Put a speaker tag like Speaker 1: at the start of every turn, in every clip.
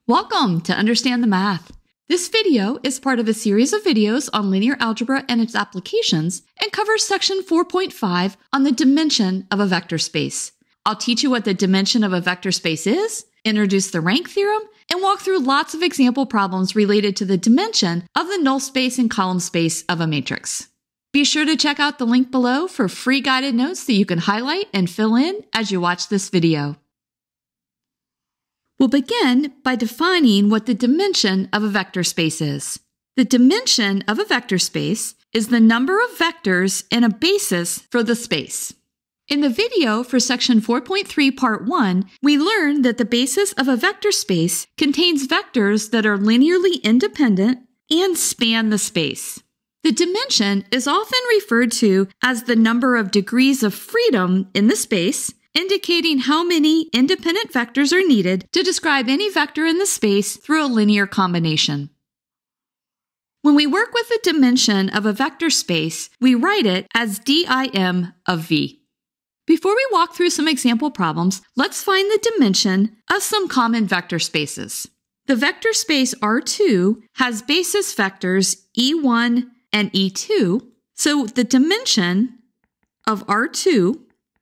Speaker 1: Welcome to Understand the Math. This video is part of a series of videos on linear algebra and its applications and covers section 4.5 on the dimension of a vector space. I'll teach you what the dimension of a vector space is, introduce the rank theorem, and walk through lots of example problems related to the dimension of the null space and column space of a matrix. Be sure to check out the link below for free guided notes that you can highlight and fill in as you watch this video. We'll begin by defining what the dimension of a vector space is. The dimension of a vector space is the number of vectors in a basis for the space. In the video for section 4.3 part 1, we learned that the basis of a vector space contains vectors that are linearly independent and span the space. The dimension is often referred to as the number of degrees of freedom in the space, indicating how many independent vectors are needed to describe any vector in the space through a linear combination. When we work with the dimension of a vector space, we write it as dim of v. Before we walk through some example problems, let's find the dimension of some common vector spaces. The vector space R2 has basis vectors e1 and e2, so the dimension of R2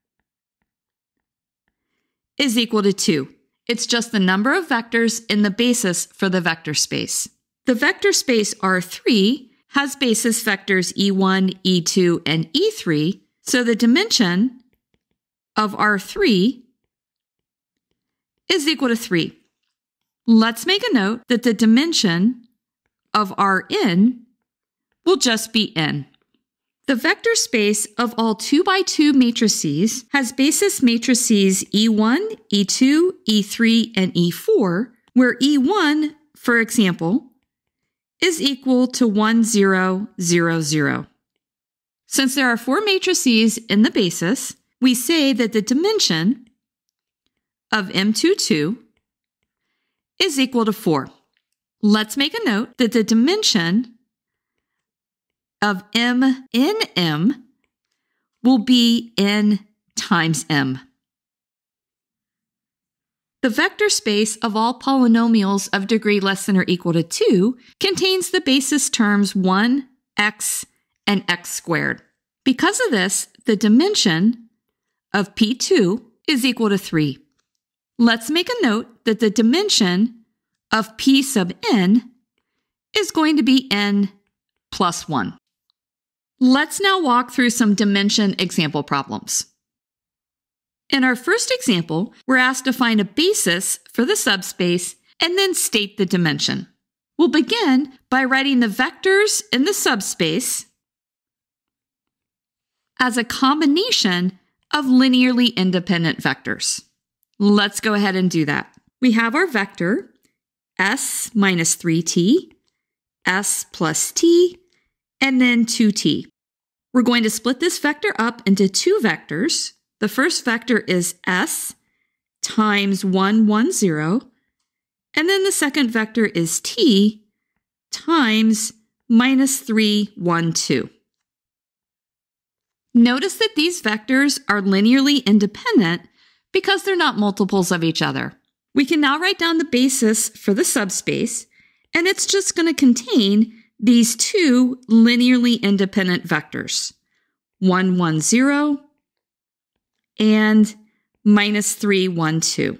Speaker 1: is equal to 2. It's just the number of vectors in the basis for the vector space. The vector space R3 has basis vectors e1, e2, and e3, so the dimension of R3 is equal to 3. Let's make a note that the dimension of Rn will just be n. The vector space of all 2x2 matrices has basis matrices E1, E2, E3, and E4, where E1, for example, is equal to 1, 0, 0, 0. Since there are 4 matrices in the basis, we say that the dimension of M22 is equal to 4. Let's make a note that the dimension of M in M will be n times m. The vector space of all polynomials of degree less than or equal to 2 contains the basis terms 1, x, and x squared. Because of this, the dimension of P2 is equal to 3. Let's make a note that the dimension of P sub n is going to be n plus 1. Let's now walk through some dimension example problems. In our first example, we're asked to find a basis for the subspace and then state the dimension. We'll begin by writing the vectors in the subspace as a combination of linearly independent vectors. Let's go ahead and do that. We have our vector s minus 3t, s plus t, and then 2t. We're going to split this vector up into 2 vectors. The first vector is s times 1, 1, 0, and then the second vector is t times minus 3, 1, 2. Notice that these vectors are linearly independent because they're not multiples of each other. We can now write down the basis for the subspace, and it's just going to contain these 2 linearly independent vectors, 1, 1, 0, and minus 3, 1, 2.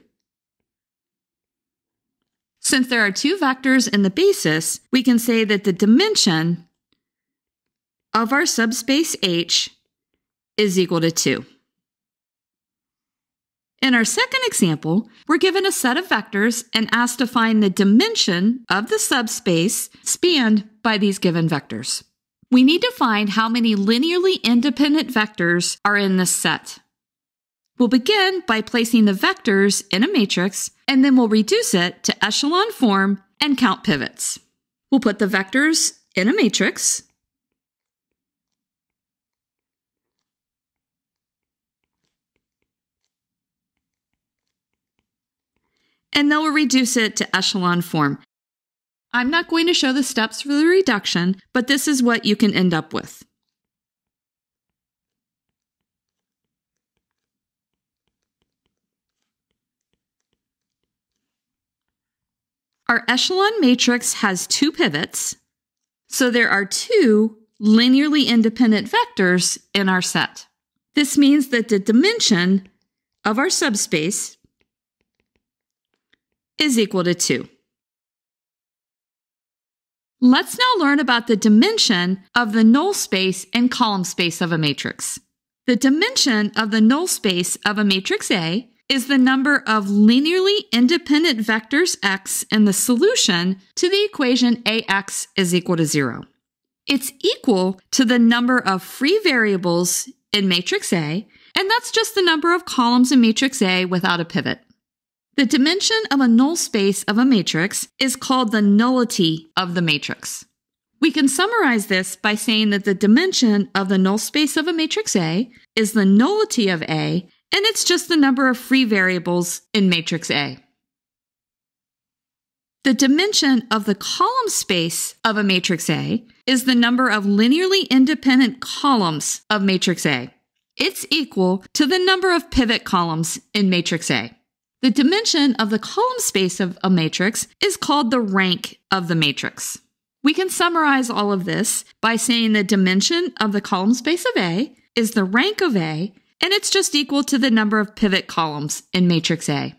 Speaker 1: Since there are 2 vectors in the basis, we can say that the dimension of our subspace H is equal to 2. In our second example, we're given a set of vectors and asked to find the dimension of the subspace spanned by these given vectors. We need to find how many linearly independent vectors are in this set. We'll begin by placing the vectors in a matrix, and then we'll reduce it to echelon form and count pivots. We'll put the vectors in a matrix, and then we'll reduce it to echelon form. I'm not going to show the steps for the reduction, but this is what you can end up with. Our echelon matrix has two pivots, so there are two linearly independent vectors in our set. This means that the dimension of our subspace is equal to 2. Let's now learn about the dimension of the null space and column space of a matrix. The dimension of the null space of a matrix A is the number of linearly independent vectors x in the solution to the equation Ax is equal to 0. It's equal to the number of free variables in matrix A, and that's just the number of columns in matrix A without a pivot. The dimension of a null space of a matrix is called the nullity of the matrix. We can summarize this by saying that the dimension of the null space of a matrix A is the nullity of A, and it's just the number of free variables in matrix A. The dimension of the column space of a matrix A is the number of linearly independent columns of matrix A. It's equal to the number of pivot columns in matrix A. The dimension of the column space of a matrix is called the rank of the matrix. We can summarize all of this by saying the dimension of the column space of A is the rank of A, and it's just equal to the number of pivot columns in matrix A.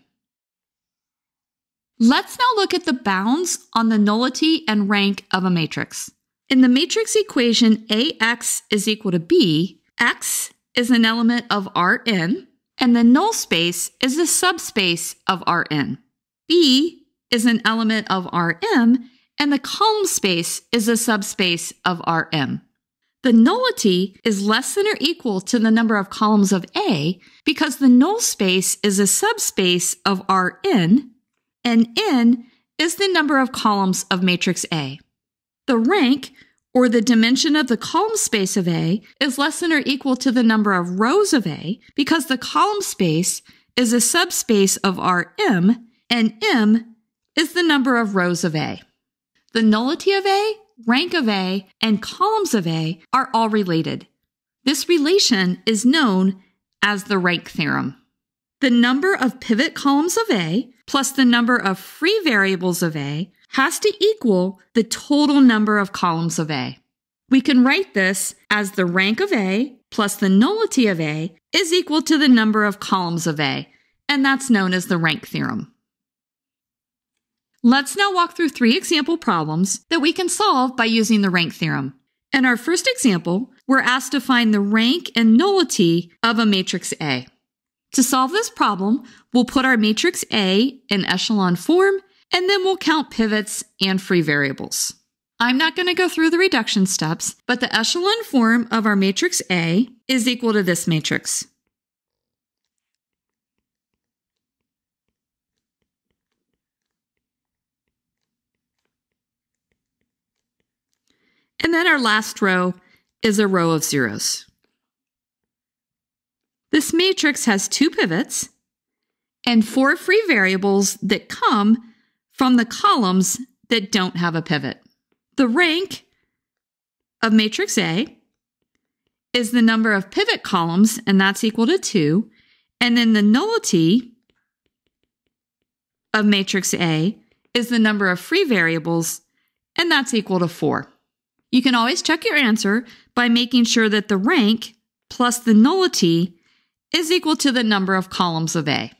Speaker 1: Let's now look at the bounds on the nullity and rank of a matrix. In the matrix equation Ax is equal to B, X is an element of Rn, and the null space is a subspace of Rn. B is an element of Rm, and the column space is a subspace of Rm. The nullity is less than or equal to the number of columns of A because the null space is a subspace of Rn, and n is the number of columns of matrix A. The rank, or the dimension of the column space of A, is less than or equal to the number of rows of A because the column space is a subspace of Rm, and m is the number of rows of A. The nullity of A, rank of A, and columns of A are all related. This relation is known as the rank theorem. The number of pivot columns of A plus the number of free variables of A has to equal the total number of columns of A. We can write this as the rank of A plus the nullity of A is equal to the number of columns of A, and that's known as the rank theorem. Let's now walk through 3 example problems that we can solve by using the rank theorem. In our first example, we're asked to find the rank and nullity of a matrix A. To solve this problem, we'll put our matrix A in echelon form, and then we'll count pivots and free variables. I'm not going to go through the reduction steps, but the echelon form of our matrix A is equal to this matrix. And then our last row is a row of zeros. This matrix has 2 pivots and 4 free variables that come from the columns that don't have a pivot. The rank of matrix A is the number of pivot columns, and that's equal to 2. And then the nullity of matrix A is the number of free variables, and that's equal to 4. You can always check your answer by making sure that the rank plus the nullity is equal to the number of columns of A.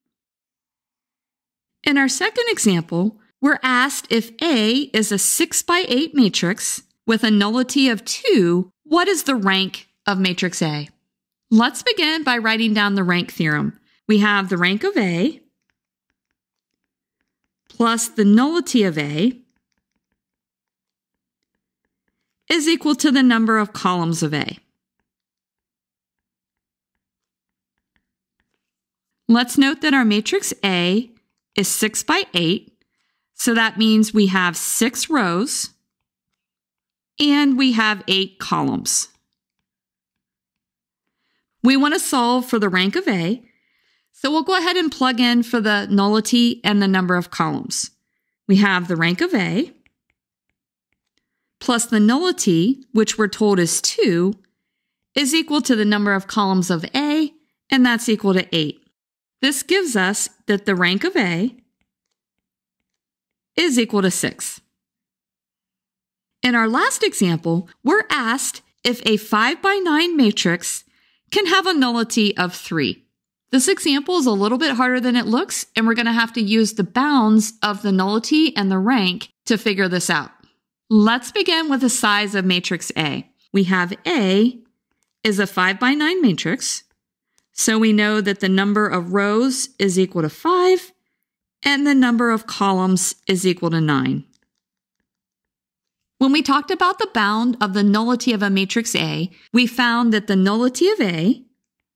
Speaker 1: In our second example, we're asked if A is a 6x8 matrix with a nullity of 2, what is the rank of matrix A? Let's begin by writing down the rank theorem. We have the rank of A plus the nullity of A is equal to the number of columns of A. Let's note that our matrix A is 6x8, so that means we have 6 rows and we have 8 columns. We want to solve for the rank of A, so we'll go ahead and plug in for the nullity and the number of columns. We have the rank of A plus the nullity, which we're told is 2, is equal to the number of columns of A, and that's equal to 8. This gives us that the rank of A is is equal to 6. In our last example, we're asked if a 5 by 9 matrix can have a nullity of 3. This example is a little bit harder than it looks, and we're going to have to use the bounds of the nullity and the rank to figure this out. Let's begin with the size of matrix A. We have A is a 5 by 9 matrix, so we know that the number of rows is equal to 5, and the number of columns is equal to 9. When we talked about the bound of the nullity of a matrix A, we found that the nullity of A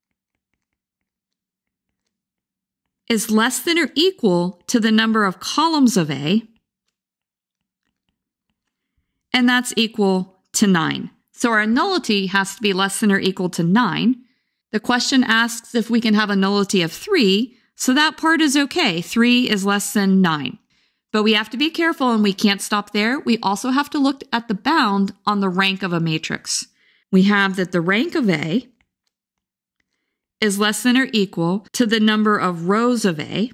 Speaker 1: is less than or equal to the number of columns of A, and that's equal to 9. So our nullity has to be less than or equal to 9. The question asks if we can have a nullity of 3, so that part is okay. 3 is less than 9. But we have to be careful, and we can't stop there. We also have to look at the bound on the rank of a matrix. We have that the rank of A is less than or equal to the number of rows of A,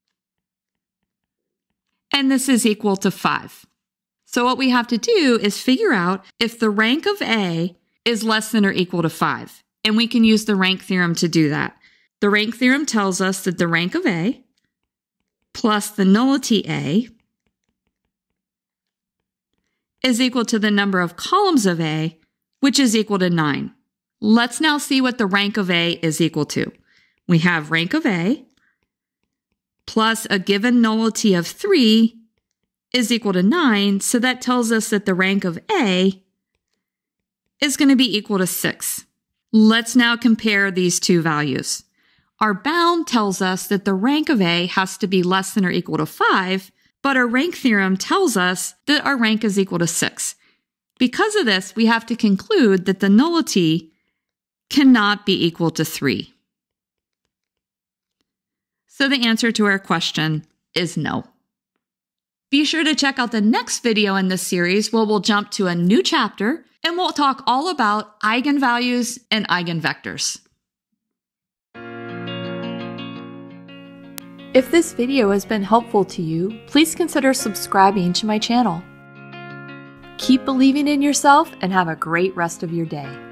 Speaker 1: and this is equal to 5. So what we have to do is figure out if the rank of A is less than or equal to 5, and we can use the rank theorem to do that. The rank theorem tells us that the rank of A plus the nullity A is equal to the number of columns of A, which is equal to 9. Let's now see what the rank of A is equal to. We have rank of A plus a given nullity of 3 is equal to 9, so that tells us that the rank of A is going to be equal to 6. Let's now compare these two values. Our bound tells us that the rank of A has to be less than or equal to 5, but our rank theorem tells us that our rank is equal to 6. Because of this, we have to conclude that the nullity cannot be equal to 3. So the answer to our question is no. Be sure to check out the next video in this series where we'll jump to a new chapter and we'll talk all about eigenvalues and eigenvectors.
Speaker 2: If this video has been helpful to you, please consider subscribing to my channel. Keep believing in yourself and have a great rest of your day.